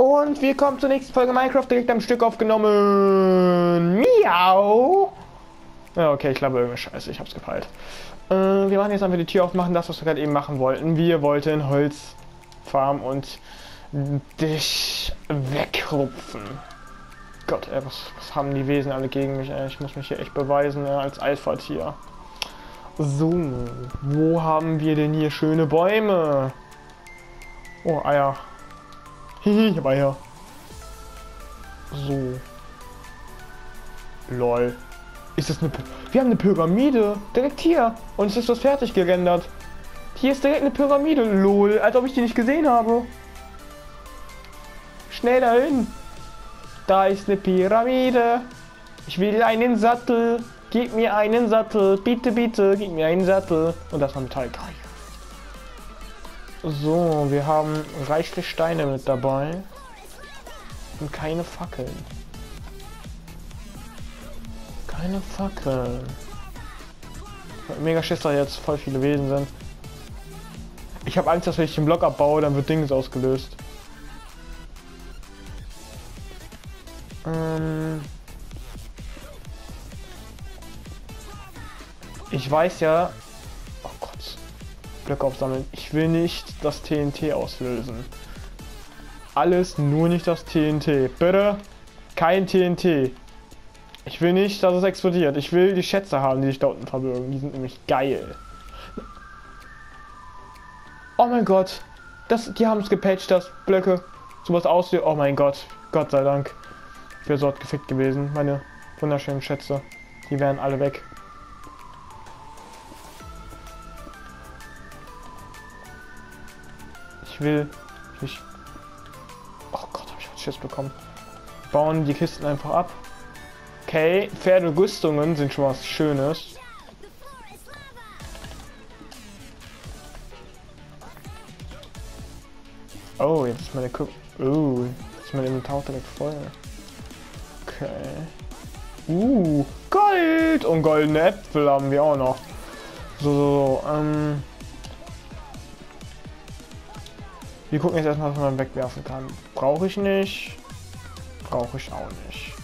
Und wir kommen zur nächsten Folge Minecraft, direkt am Stück aufgenommen. Miau! Ja, okay, ich glaube irgendeine Scheiße, ich hab's gepeilt. Wir machen jetzt einfach die Tür aufmachen, das was wir gerade eben machen wollten. Wir wollten Holz farmen und dich wegrupfen. Gott, ey, was haben die Wesen alle gegen mich, ey? Ich muss mich hier echt beweisen, als Alpha-Tier. So, wo haben wir denn hier schöne Bäume? Oh, Eier. Hihi, ich hab Eier. So. Lol. Ist das eine... Wir haben eine Pyramide. Direkt hier. Und es ist was fertig gerendert. Hier ist direkt eine Pyramide. Lol. Als ob ich die nicht gesehen habe. Schnell dahin. Da ist eine Pyramide. Ich will einen Sattel. Gib mir einen Sattel. Bitte, bitte. Gib mir einen Sattel. Und das war Metallkreis. So, wir haben reichlich Steine mit dabei. Und keine Fackeln. Keine Fackeln. Mega Schiss, da jetzt voll viele Wesen sind. Ich habe Angst, dass wenn ich den Block abbaue, dann wird Dings ausgelöst. Ich weiß ja... Oh Gott. Blöcke aufsammeln. Ich will nicht das TNT auslösen. Alles, nur nicht das TNT. Bitte kein TNT. Ich will nicht, dass es explodiert. Ich will die Schätze haben, die sich da unten verbirgen. Die sind nämlich geil. Oh mein Gott. Die haben es gepatcht, dass Blöcke sowas aussehen. Oh mein Gott. Gott sei Dank. Ich wäre so gefickt gewesen. Meine wunderschönen Schätze. Die wären alle weg. Ich will nicht... Oh Gott, habe ich was Schiss bekommen. Bauen die Kisten einfach ab. Okay, Pferderüstungen sind schon was Schönes. Oh, jetzt ist meine jetzt ist mein Inventar direkt voll. Okay. Gold! Und goldene Äpfel haben wir auch noch. Wir gucken jetzt erstmal, was man wegwerfen kann. Brauche ich nicht. Brauche ich auch nicht.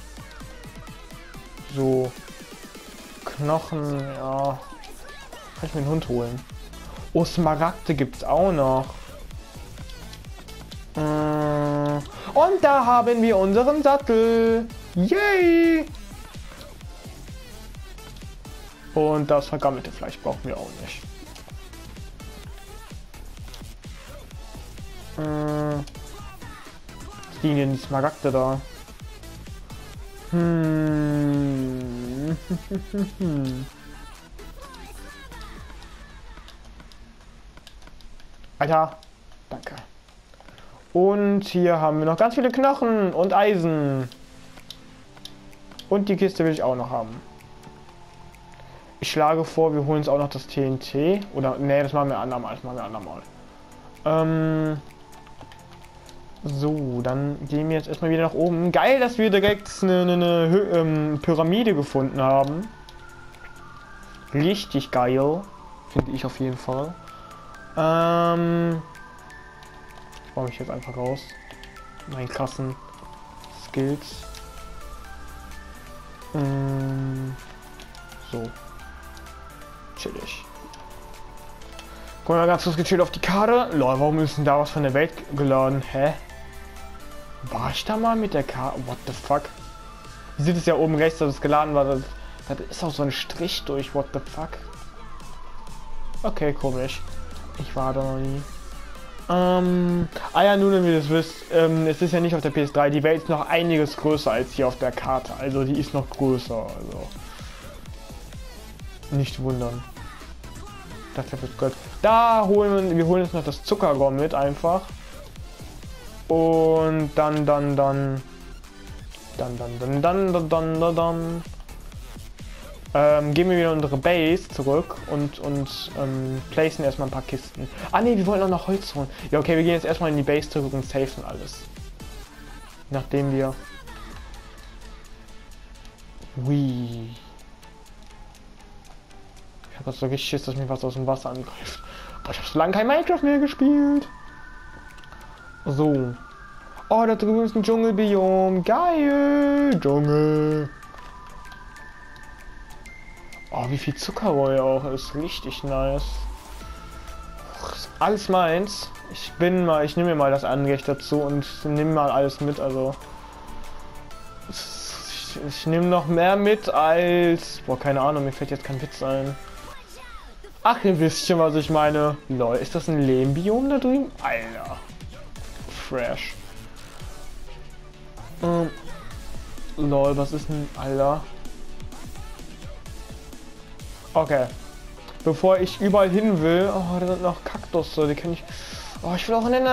So. Knochen, ja. Kann ich mir einen Hund holen. Oh, Smaragde gibt's auch noch. Und da haben wir unseren Sattel. Yay! Und das vergammelte Fleisch brauchen wir auch nicht. Was liegen denn die Smaragde da? Alter, danke. Und hier haben wir noch ganz viele Knochen und Eisen. Und die Kiste will ich auch noch haben. Ich schlage vor, wir holen uns auch noch das TNT. Oder, nee, das machen wir andermal. So, dann gehen wir jetzt erstmal wieder nach oben. Geil, dass wir direkt eine Pyramide gefunden haben. Richtig geil. Finde ich auf jeden Fall. Ich baue mich jetzt einfach raus. Meinen krassen Skills. So. Chillig. Guck mal ganz kurz gechillt auf die Karte. Lol, warum ist denn da was von der Welt geladen? Hä? War ich da mal mit der Karte? What the fuck? Ihr seht es ja oben rechts, dass es geladen war. Das ist auch so ein Strich durch. What the fuck? Okay, komisch. Ich war da noch nie. Ja, nur damit ihr das wisst. Es ist ja nicht auf der PS3. Die Welt ist noch einiges größer als hier auf der Karte. Also die ist noch größer. Also nicht wundern. Das wird gut. Da holen wir holen uns noch das Zuckerrohr mit einfach. Und dann gehen wir wieder in unsere Base zurück und placen erstmal ein paar Kisten. Ah ne, wir wollen auch noch Holz holen. Ja, okay, wir gehen jetzt erstmal in die Base zurück und safen alles. Nachdem wir... Ui. Ich habe so richtig Schiss, dass mich was aus dem Wasser angreift. Boah, ich habe so lange kein Minecraft mehr gespielt. So. Oh, da drüben ist ein Dschungelbiom. Geil. Dschungel. Oh, wie viel Zuckerrohr auch ist. Richtig nice. Ist alles meins. Ich nehme mir mal das Anrecht dazu und nehme mal alles mit. Also ich nehme noch mehr mit als... Boah, keine Ahnung, mir fällt jetzt kein Witz ein. Ach, ihr wisst schon, was ich meine. Lol, ist das ein Lehmbiom da drüben? Alter. Fresh. Lol, was ist denn... Alter. Okay. Bevor ich überall hin will... Oh, da sind noch Kaktusse, die kann ich... Oh, ich will auch in den...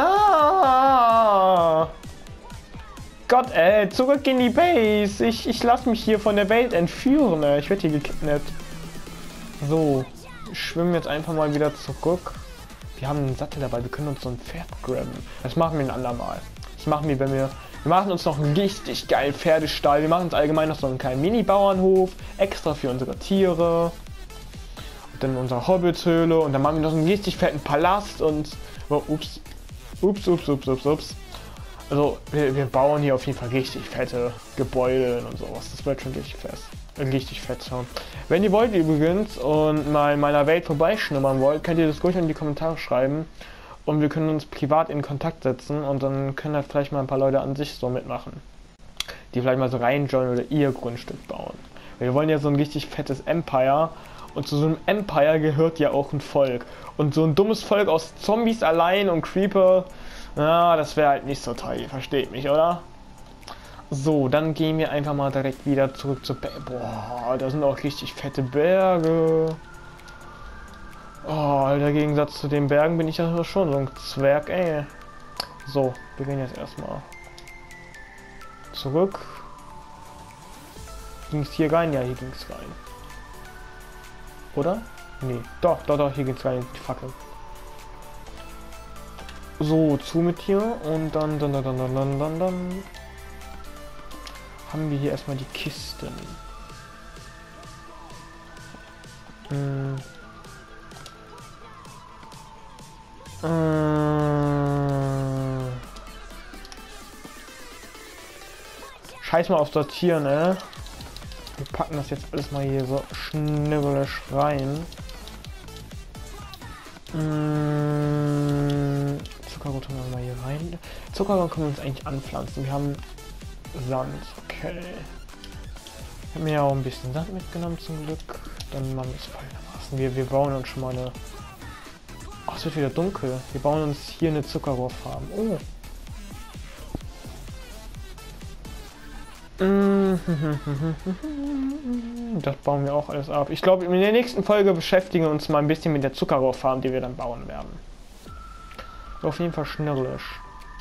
Gott, zurück in die Base. Ich lasse mich hier von der Welt entführen. Ich werde hier gekidnappt. So. Ich schwimme jetzt einfach mal wieder zurück. Wir haben einen Sattel dabei. Wir können uns so ein Pferd grabben. Das machen wir ein andermal. Wir machen uns noch einen richtig geilen Pferdestall. Wir machen uns allgemein noch so einen kleinen Mini-Bauernhof. Extra für unsere Tiere. Und dann unsere Hobbitshöhle. Und dann machen wir noch einen richtig fetten Palast. Und... Oh, ups. Ups. Also, wir bauen hier auf jeden Fall richtig fette Gebäude und sowas. Das wird schon richtig fett. Wenn ihr wollt übrigens und mal in meiner Welt vorbeischnuppern wollt, könnt ihr das ruhig in die Kommentare schreiben. Und wir können uns privat in Kontakt setzen und dann können halt vielleicht mal ein paar Leute an sich so mitmachen. Die vielleicht mal so reinjoinen oder ihr Grundstück bauen. Wir wollen ja so ein richtig fettes Empire. Und zu so einem Empire gehört ja auch ein Volk. Und so ein dummes Volk aus Zombies allein und Creeper... Ja, das wäre halt nicht so toll, ihr versteht mich, oder? So, dann gehen wir einfach mal direkt wieder zurück zur Boah, da sind auch richtig fette Berge. Oh, der Gegensatz zu den Bergen bin ich ja schon so ein Zwerg, ey. So, wir gehen jetzt erstmal zurück. Ging es hier rein? Ja, hier ging es rein. Oder? Nee, doch, hier geht's rein, die Fackel. So, zu mit hier und dann haben wir hier erstmal die Kisten. Scheiß mal auf Sortieren, ne? Wir packen das jetzt alles mal hier so schnibbelisch rein. Zuckerrohr tun wir mal hier rein. Zuckerrohr können wir uns eigentlich anpflanzen. Wir haben Sand, okay. Ich habe mir ja auch ein bisschen Sand mitgenommen zum Glück. Dann machen wir es folgendermaßen. Wir bauen uns schon mal eine... Oh, es wird wieder dunkel. Wir bauen uns hier eine Zuckerrohrfarm. Oh. Das bauen wir auch alles ab. Ich glaube, in der nächsten Folge beschäftigen wir uns mal ein bisschen mit der Zuckerrohrfarm, die wir dann bauen werden. Auf jeden Fall schnellerisch.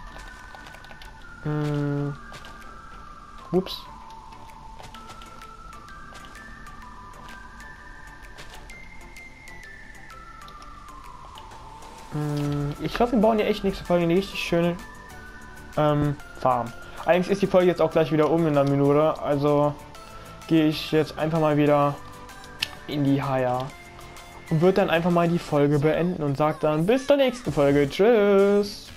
Ups. Ich glaube, wir bauen hier echt nächste Folge eine richtig schöne Farm. Eigentlich ist die Folge jetzt auch gleich wieder in einer Minute, also gehe ich jetzt einfach mal wieder in die Haia und würde dann einfach mal die Folge beenden und sage dann bis zur nächsten Folge. Tschüss!